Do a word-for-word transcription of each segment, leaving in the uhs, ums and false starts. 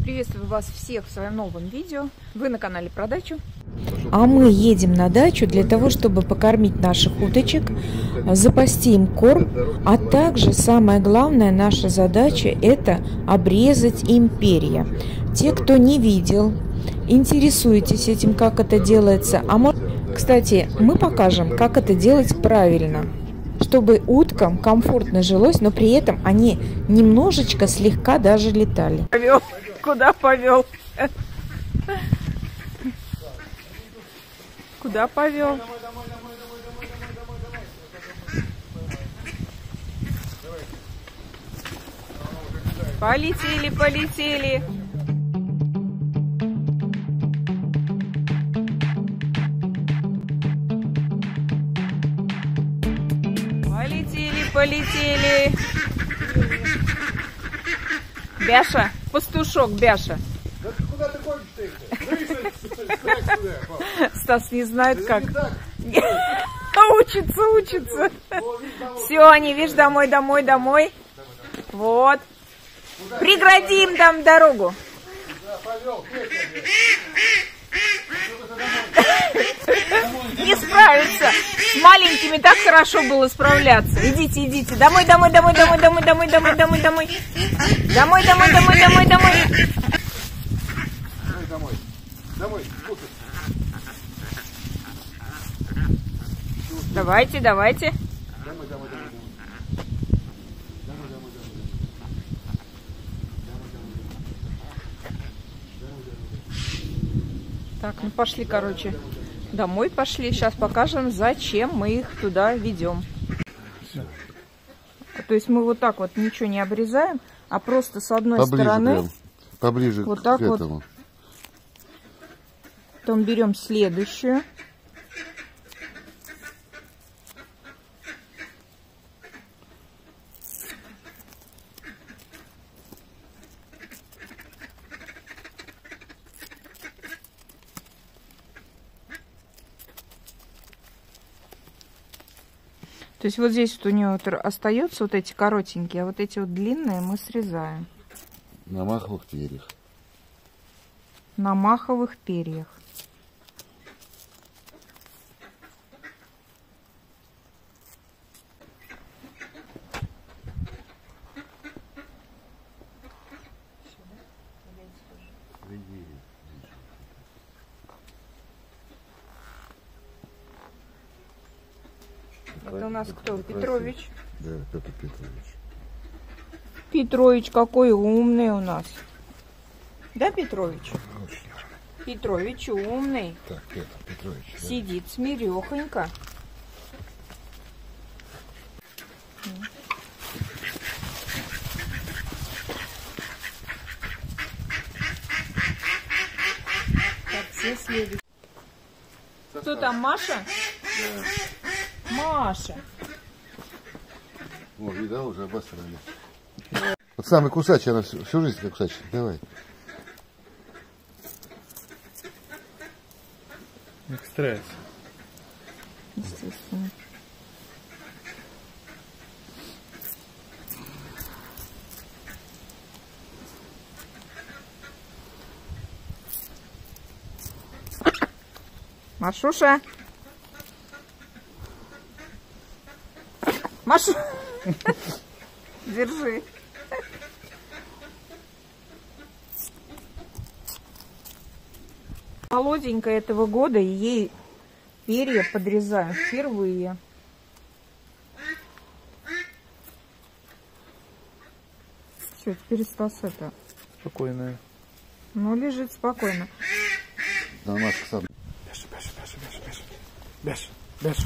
Приветствую вас всех в своем новом видео. Вы на канале Про дачу. А мы едем на дачу для того, чтобы покормить наших уточек, запасти им корм, а также самая главная наша задача – это обрезать им перья. Те, кто не видел, интересуетесь этим, как это делается. А может... Кстати, мы покажем, как это делать правильно, чтобы уткам комфортно жилось, но при этом они немножечко, слегка даже летали. Повел. Куда повел? Куда повел? Полетели, полетели. Полетели, полетели. Бяша, пастушок, Бяша. Да куда ты ходишь-то? Стас не знает как. Учится, учится. Все, они, видишь, домой, домой, домой. Вот. Прегради им там дорогу. Не справится. С маленькими так хорошо было справляться. Идите, идите. Домой, домой, домой, домой, домой, домой, домой, домой, домой. Домой, домой, домой, домой, домой. Домой, домой. Давайте, давайте. Домой, домой, домой. Так, ну пошли, короче, домой пошли. Сейчас покажем, зачем мы их туда ведем. То есть мы вот так вот ничего не обрезаем, а просто с одной Поближе стороны, прям. Поближе вот к так этому. вот. Потом берем следующую. То есть вот здесь вот у нее вот остаются вот эти коротенькие, а вот эти вот длинные мы срезаем. На маховых перьях. На маховых перьях. Это у нас кто? Петрович. Да, Петр Петрович. Петрович какой умный у нас. Да, Петрович? Очень. Петрович умный. Так, Петр Петрович. Да. Сидит смирехонько. Так, все следуют. Кто там, Маша? Да. Маша. О, видал, уже обосрали. Вот самый кусачий, она всю, всю жизнь как кусачий. Давай. Экстресс. Естественно. Машуша. Машу. Держи. Молоденькая этого года, и ей перья подрезаем впервые. Все, теперь Стас это. Спокойная. Ну, лежит спокойно. Да, Машка сам. Бяша, бяша, бяша, бяша, бяша. Бяша, бяша.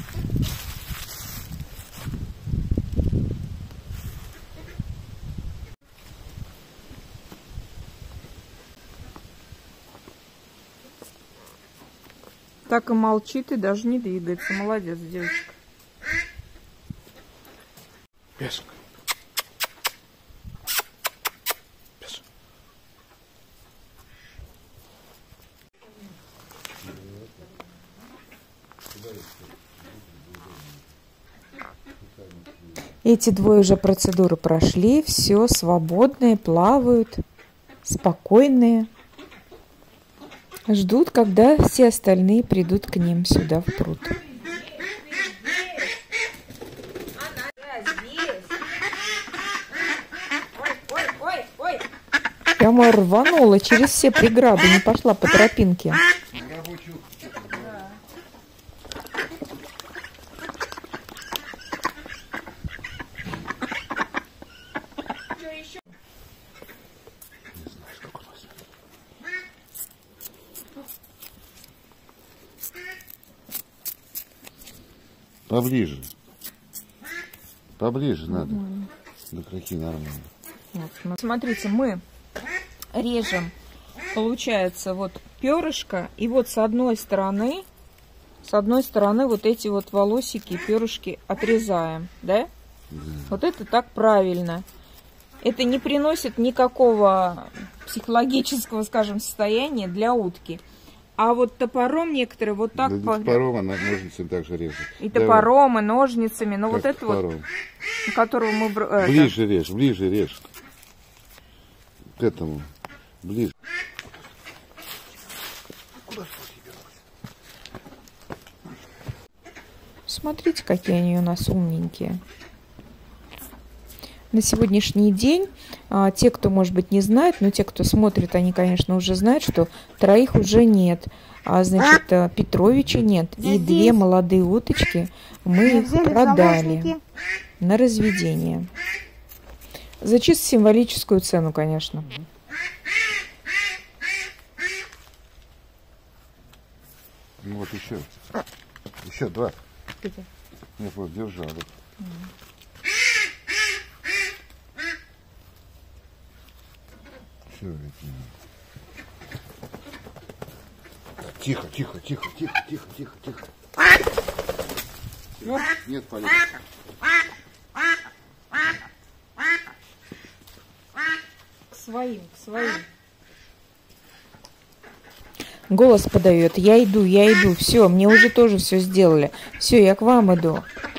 Так и молчит, и даже не двигается. Молодец, девочка. Бяшка. Бяша. Эти двое уже процедуры прошли, все, свободные, плавают. спокойные. Ждут, когда все остальные придут к ним сюда в пруд. Прямо рванула через все преграды, не пошла по тропинке. Поближе. Поближе надо. До краки нормально. Вот, смотрите, мы режем, получается, вот перышко, и вот с одной стороны, с одной стороны вот эти вот волосики, перышки отрезаем, да? Да. Вот это так правильно. Это не приносит никакого психологического, скажем, состояния для утки. А вот топором некоторые вот так... Да, по... Топором, а ножницами также режут. И топором, и ножницами. Но как вот это топором? Вот, которого мы... Ближе режь, ближе режь. К этому. Ближе. Смотрите, какие они у нас умненькие. На сегодняшний день, а, те, кто, может быть, не знает, но те, кто смотрит, они, конечно, уже знают, что троих уже нет. А, значит, Петровича нет. И две молодые уточки мы их продали на разведение. За чисто символическую цену, конечно. Ну вот еще. Еще два. Где? Я вот держал. Mm. Все, тихо, тихо, тихо, тихо, тихо, тихо, тихо. Ну? Нет, полет. К своим, к своим. Голос подает. Я иду, я иду. Все, мне уже тоже все сделали. Все, я к вам иду.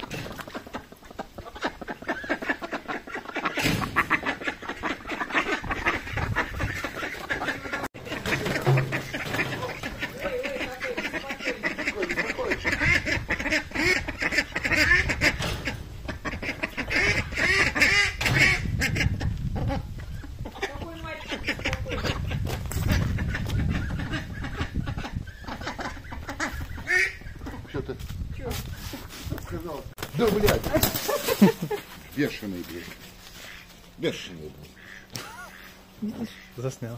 Что-то сказал. Да, блядь. Бешеный, блядь. Бешеный, блядь. Заснял.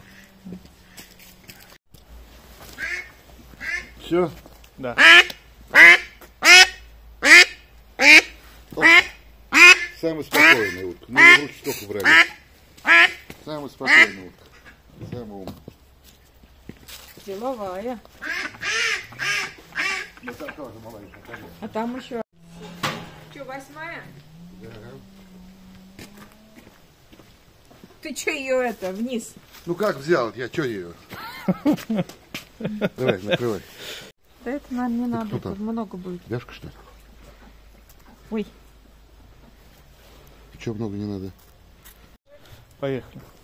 Все? Да. О, самый спокойный утка. Ну, в руки столько брали. Самый спокойный утка. Самый умный. Деловая. А там еще. Че, восьмая? Да. Ты че ее это, вниз? Ну как взял? Я че ее? Давай, накрывай. Да это нам не надо, тут много будет. Бяшка, что ли? Ой. Че много не надо? Поехали.